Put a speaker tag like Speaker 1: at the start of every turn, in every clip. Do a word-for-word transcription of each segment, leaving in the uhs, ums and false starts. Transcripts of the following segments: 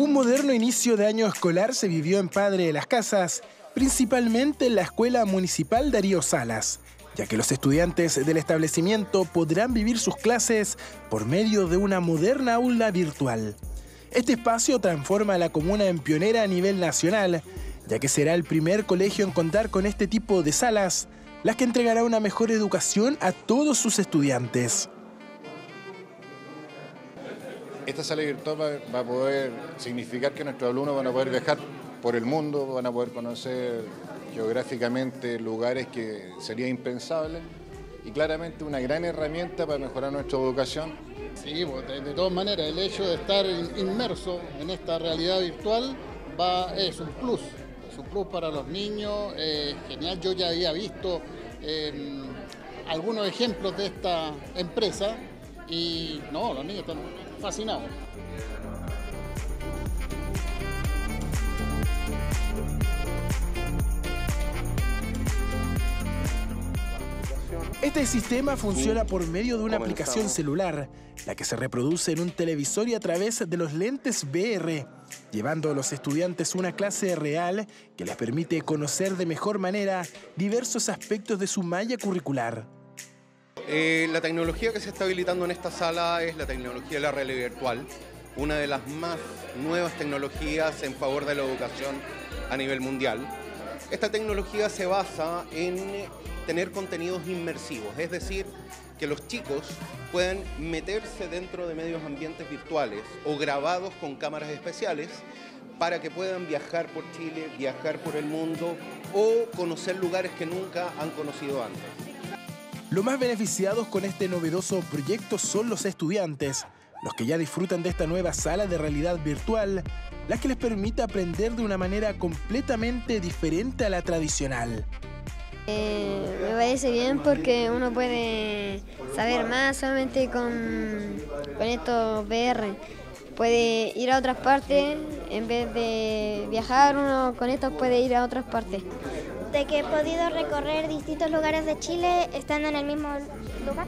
Speaker 1: Un moderno inicio de año escolar se vivió en Padre de las Casas, principalmente en la Escuela Municipal Darío Salas, ya que los estudiantes del establecimiento podrán vivir sus clases por medio de una moderna aula virtual. Este espacio transforma a la comuna en pionera a nivel nacional, ya que será el primer colegio en contar con este tipo de salas, las que entregará una mejor educación a todos sus estudiantes.
Speaker 2: Esta sala virtual va, va a poder significar que nuestros alumnos van a poder viajar por el mundo, van a poder conocer geográficamente lugares que sería impensable y claramente una gran herramienta para mejorar nuestra educación.
Speaker 3: Sí, de, de todas maneras, el hecho de estar inmerso en esta realidad virtual va, es un plus, es un plus para los niños, eh, genial. Yo ya había visto eh, algunos ejemplos de esta empresa y no, los niños están fascinados.
Speaker 1: Este sistema funciona por medio de una aplicación celular, la que se reproduce en un televisor y a través de los lentes V R, llevando a los estudiantes una clase real que les permite conocer de mejor manera diversos aspectos de su malla curricular.
Speaker 4: Eh, la tecnología que se está habilitando en esta sala es la tecnología de la realidad virtual, una de las más nuevas tecnologías en favor de la educación a nivel mundial. Esta tecnología se basa en tener contenidos inmersivos, es decir, que los chicos puedan meterse dentro de medios ambientes virtuales o grabados con cámaras especiales para que puedan viajar por Chile, viajar por el mundo o conocer lugares que nunca han conocido antes.
Speaker 1: Los más beneficiados con este novedoso proyecto son los estudiantes, los que ya disfrutan de esta nueva sala de realidad virtual, la que les permite aprender de una manera completamente diferente a la tradicional.
Speaker 5: Eh, me parece bien porque uno puede saber más solamente con, con estos V R. Puede ir a otras partes, en vez de viajar, uno con estos puede ir a otras partes.
Speaker 6: De que he podido recorrer distintos lugares de Chile estando en el mismo lugar.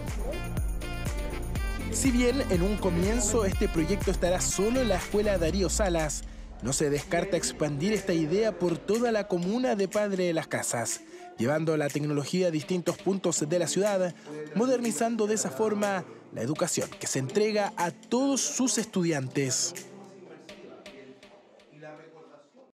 Speaker 1: Si bien en un comienzo este proyecto estará solo en la Escuela Darío Salas, no se descarta expandir esta idea por toda la comuna de Padre de las Casas, llevando la tecnología a distintos puntos de la ciudad, modernizando de esa forma la educación que se entrega a todos sus estudiantes.